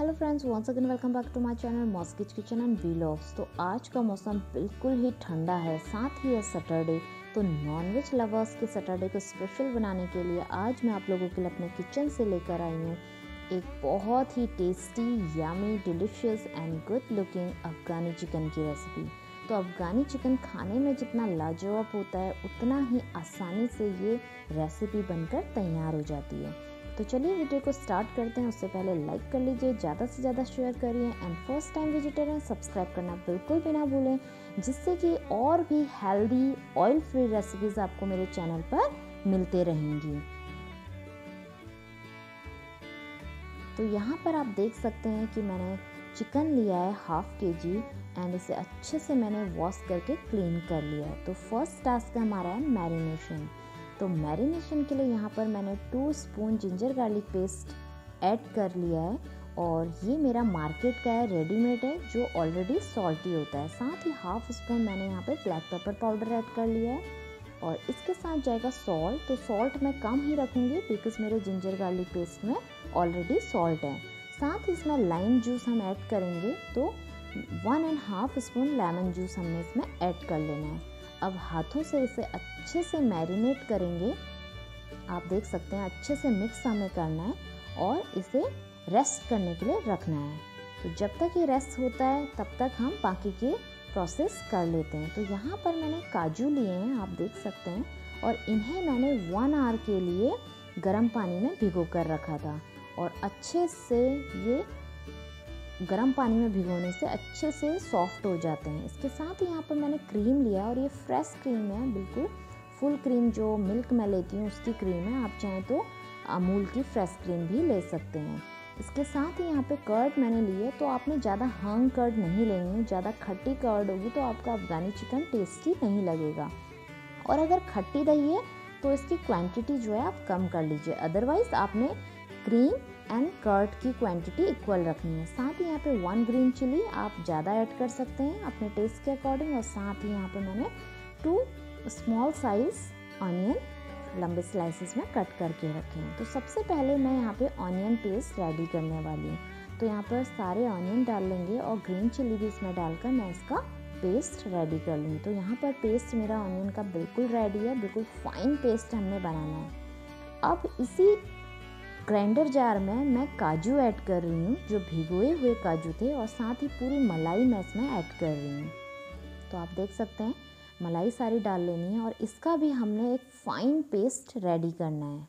Hello friends, once again welcome back to my channel मॉस्किच kitchen and vlogs. तो आज का मौसम बिल्कुल ही ठंडा है, साथ ही है सैटरडे। तो नॉनवेज लवर्स के सैटरडे को स्पेशल बनाने के लिए आज मैं आप लोगों के लिए अपने किचन से लेकर आई हूँ एक बहुत ही tasty, yummy, delicious and good looking Afghani chicken की रेसिपी। तो अफगानी चिकन खाने में जितना लाजवाब होता है उतना ही आसानी से ये रेसिपी बनकर तैयार हो जाती है। तो चलिए वीडियो को स्टार्ट करते हैं। उससे पहले लाइक कर लीजिए, ज़्यादा से ज़्यादा शेयर करिए एंड फर्स्ट टाइम विजिटर हैं सब्सक्राइब करना बिल्कुल भी ना भूलें, जिससे कि और भी हेल्दी ऑयल फ्री रेसिपीज़ आपको मेरे चैनल पर मिलते रहेंगी। तो यहाँ पर आप देख सकते हैं कि मैंने चिकन लिया है 1/2 kg एंड इसे अच्छे से मैंने वॉश करके क्लीन कर लिया है। तो फर्स्ट टास्क हमारा है मैरिनेशन। तो मैरिनेशन के लिए यहाँ पर मैंने 2 spoon ginger garlic paste add कर लिया है और ये मेरा मार्केट का है, रेडीमेड है, जो ऑलरेडी सॉल्टी होता है। साथ ही 1/2 स्पून मैंने यहाँ पे ब्लैक पेपर पाउडर ऐड कर लिया है और इसके साथ जाएगा सॉल्ट। तो सॉल्ट मैं कम ही रखूँगी बिकॉज मेरे जिंजर गार्लिक पेस्ट में ऑलरेडी सॉल्ट है। साथ ही इसमें लाइम जूस हम ऐड करेंगे, तो 1.5 स्पून लेमन जूस हमने इसमें ऐड कर लेना है। अब हाथों से इसे अच्छे से मैरिनेट करेंगे। आप देख सकते हैं अच्छे से मिक्स हमें करना है और इसे रेस्ट करने के लिए रखना है। तो जब तक ये रेस्ट होता है तब तक हम बाकी के प्रोसेस कर लेते हैं। तो यहाँ पर मैंने काजू लिए हैं, आप देख सकते हैं, और इन्हें मैंने 1 आवर के लिए गर्म पानी में भिगो कर रखा था और अच्छे से ये गर्म पानी में भिगोने से अच्छे से सॉफ्ट हो जाते हैं। इसके साथ ही यहाँ पर मैंने क्रीम लिया और ये फ्रेश क्रीम है, बिल्कुल फुल क्रीम जो मिल्क मैं लेती हूँ उसकी क्रीम है। आप चाहें तो अमूल की फ्रेश क्रीम भी ले सकते हैं। इसके साथ ही यहाँ पे कर्ड मैंने ली है। तो आपने ज़्यादा हंग कर्ड नहीं लेनी है, ज़्यादा खट्टी कर्ड होगी तो आपका अफगानी चिकन टेस्टी नहीं लगेगा। और अगर खट्टी दही है तो इसकी क्वांटिटी जो है आप कम कर लीजिए, अदरवाइज आपने क्रीम एंड कर्ड की क्वांटिटी इक्वल रखनी है। साथ ही यहाँ पे 1 ग्रीन चिली आप ज़्यादा ऐड कर सकते हैं अपने टेस्ट के अकॉर्डिंग। और साथ ही यहाँ पे मैंने 2 स्मॉल साइज ऑनियन लंबे स्लाइसेस में कट करके रखे हैं। तो सबसे पहले मैं यहाँ पे ऑनियन पेस्ट रेडी करने वाली हूँ। तो यहाँ पर सारे ऑनियन डाल लेंगे और ग्रीन चिली भी इसमें डालकर मैं इसका पेस्ट रेडी कर लूँगी। तो यहाँ पर पेस्ट मेरा ऑनियन का बिल्कुल रेडी है, बिल्कुल फाइन पेस्ट हमने बनाना है। अब इसी ग्राइंडर जार में मैं काजू ऐड कर रही हूँ, जो भिगोए हुए काजू थे, और साथ ही पूरी मलाई मैं इसमें ऐड कर रही हूँ। तो आप देख सकते हैं मलाई सारी डाल लेनी है और इसका भी हमने एक फाइन पेस्ट रेडी करना है।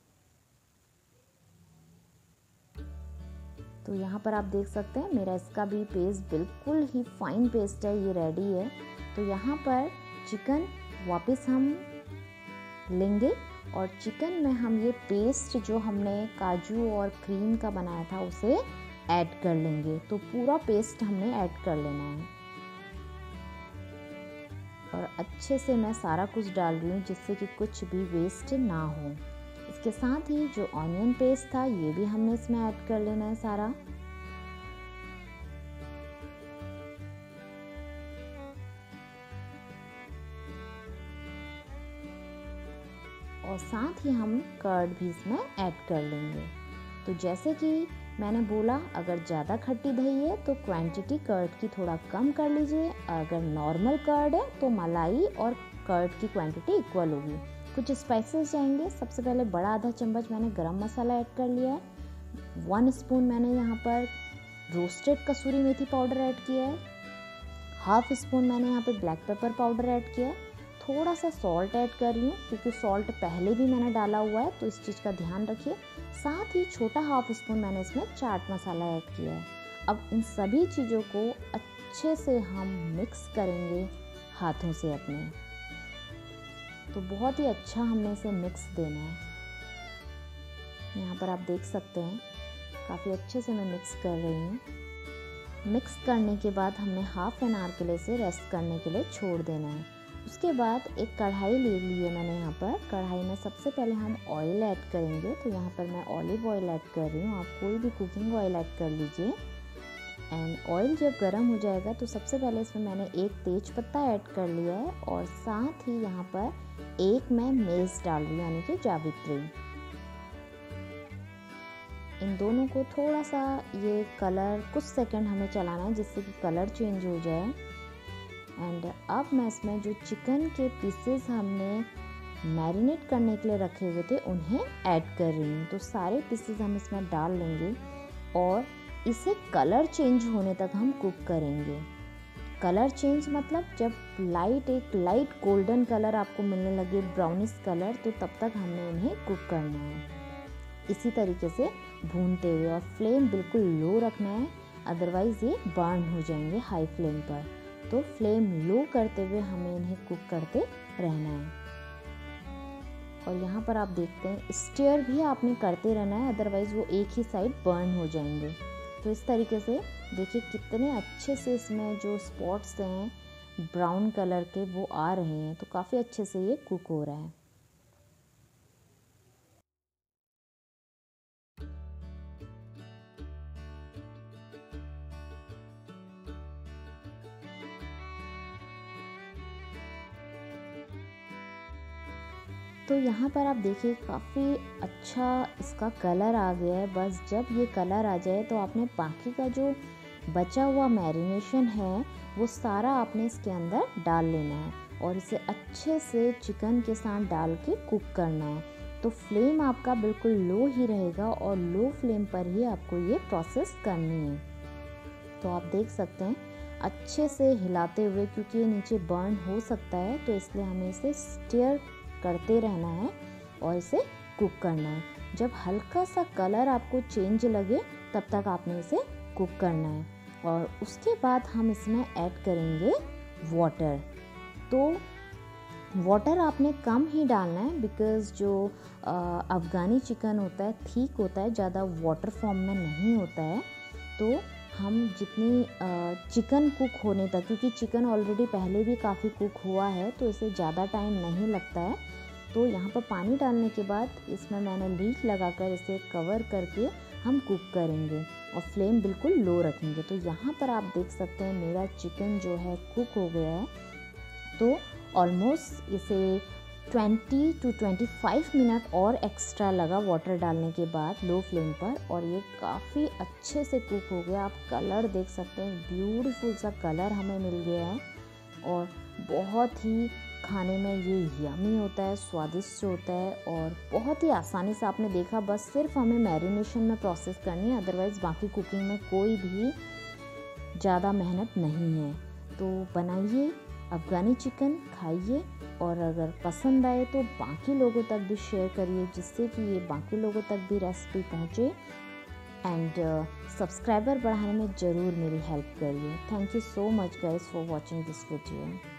तो यहाँ पर आप देख सकते हैं मेरा इसका भी पेस्ट बिल्कुल ही फाइन पेस्ट है, ये रेडी है। तो यहाँ पर चिकन वापस हम लेंगे और चिकन में हम ये पेस्ट जो हमने काजू और क्रीम का बनाया था उसे ऐड कर लेंगे। तो पूरा पेस्ट हमने ऐड कर लेना है और अच्छे से मैं सारा कुछ डाल रही हूँ जिससे कि कुछ भी वेस्ट ना हो। इसके साथ ही जो ऑनियन पेस्ट था ये भी हमने इसमें ऐड कर लेना है सारा। और साथ ही हम कर्ड भी इसमें ऐड कर लेंगे। तो जैसे कि मैंने बोला, अगर ज़्यादा खट्टी दही है तो क्वांटिटी कर्ड की थोड़ा कम कर लीजिए, अगर नॉर्मल कर्ड है तो मलाई और कर्ड की क्वांटिटी इक्वल होगी। कुछ स्पाइसेस जाएंगे। सबसे पहले बड़ा आधा चम्मच मैंने गरम मसाला ऐड कर लिया है। 1 स्पून मैंने यहाँ पर रोस्टेड कसूरी मेथी पाउडर ऐड किया है। 1/2 स्पून मैंने यहाँ पर ब्लैक पेपर पाउडर ऐड किया है। थोड़ा सा सॉल्ट ऐड कर रही हूँ क्योंकि सॉल्ट पहले भी मैंने डाला हुआ है, तो इस चीज़ का ध्यान रखिए। साथ ही छोटा 1/2 स्पून मैंने इसमें चाट मसाला ऐड किया है। अब इन सभी चीज़ों को अच्छे से हम मिक्स करेंगे हाथों से अपने। तो बहुत ही अच्छा हमने इसे मिक्स देना है। यहाँ पर आप देख सकते हैं काफ़ी अच्छे से मैं मिक्स कर रही हूँ। मिक्स करने के बाद हमने 1/2 एन आवर के लिए इसे रेस्ट करने के लिए छोड़ देना है। उसके बाद एक कढ़ाई ले ली है मैंने। यहाँ पर कढ़ाई में सबसे पहले हम ऑयल ऐड करेंगे। तो यहाँ पर मैं ऑलिव ऑयल ऐड कर रही हूँ, आप कोई भी कुकिंग ऑयल ऐड कर लीजिए। एंड ऑयल जब गर्म हो जाएगा तो सबसे पहले इसमें मैंने एक तेज पत्ता ऐड कर लिया है और साथ ही यहाँ पर एक मैं मेस डाल रही हूँ, यानी कि जावित्री। इन दोनों को थोड़ा सा ये कलर कुछ सेकंड हमें चलाना है जिससे कि कलर चेंज हो जाए। एंड अब मैं इसमें जो चिकन के पीसेस हमने मैरिनेट करने के लिए रखे हुए थे उन्हें ऐड कर रही हूँ। तो सारे पीसेस हम इसमें डाल लेंगे और इसे कलर चेंज होने तक हम कुक करेंगे। कलर चेंज मतलब जब एक लाइट गोल्डन कलर आपको मिलने लगे, ब्राउनिश कलर, तो तब तक हमने इन्हें कुक करना है इसी तरीके से भूनते हुए। और फ्लेम बिल्कुल लो रखना है, अदरवाइज़ ये बर्न हो जाएंगे हाई फ्लेम पर। तो फ्लेम लो करते हुए हमें इन्हें कुक करते रहना है। और यहाँ पर आप देखते हैं स्टीयर भी आपने करते रहना है, अदरवाइज़ वो एक ही साइड बर्न हो जाएंगे। तो इस तरीके से देखिए कितने अच्छे से इसमें जो स्पॉट्स हैं ब्राउन कलर के वो आ रहे हैं। तो काफ़ी अच्छे से ये कुक हो रहा है। तो यहाँ पर आप देखिए काफ़ी अच्छा इसका कलर आ गया है। बस जब ये कलर आ जाए तो आपने बाकी का जो बचा हुआ मैरिनेशन है वो सारा आपने इसके अंदर डाल लेना है और इसे अच्छे से चिकन के साथ डाल के कुक करना है। तो फ्लेम आपका बिल्कुल लो ही रहेगा और लो फ्लेम पर ही आपको ये प्रोसेस करनी है। तो आप देख सकते हैं अच्छे से हिलाते हुए, क्योंकि ये नीचे बर्न हो सकता है तो इसलिए हमें इसे स्टीयर करते रहना है और इसे कुक करना है। जब हल्का सा कलर आपको चेंज लगे तब तक आपने इसे कुक करना है। और उसके बाद हम इसमें ऐड करेंगे वाटर। तो वाटर आपने कम ही डालना है, बिकॉज़ जो अफ़गानी चिकन होता है ठीक होता है, ज़्यादा वाटर फॉर्म में नहीं होता है। तो हम जितनी चिकन कुक होने तक, क्योंकि चिकन ऑलरेडी पहले भी काफ़ी कुक हुआ है तो इसे ज़्यादा टाइम नहीं लगता है। तो यहाँ पर पानी डालने के बाद इसमें मैंने लीड लगाकर इसे कवर करके हम कुक करेंगे और फ्लेम बिल्कुल लो रखेंगे। तो यहाँ पर आप देख सकते हैं मेरा चिकन जो है कुक हो गया है। तो ऑलमोस्ट इसे 20 to 25 मिनट और एक्स्ट्रा लगा वाटर डालने के बाद लो फ्लेम पर, और ये काफ़ी अच्छे से कुक हो गया। आप कलर देख सकते हैं, ब्यूटीफुल सा कलर हमें मिल गया है और बहुत ही खाने में ये यमी होता है, स्वादिष्ट होता है और बहुत ही आसानी से आपने देखा। बस सिर्फ हमें मैरिनेशन में प्रोसेस करनी है, अदरवाइज़ बाकी कुकिंग में कोई भी ज़्यादा मेहनत नहीं है। तो बनाइए अफ़गानी चिकन, खाइए और अगर पसंद आए तो बाकी लोगों तक भी शेयर करिए, जिससे कि ये बाकी लोगों तक भी रेसिपी पहुँचे। एंड सब्सक्राइबर बढ़ाने में ज़रूर मेरी हेल्प करिए। Thank you so much guys for watching this video.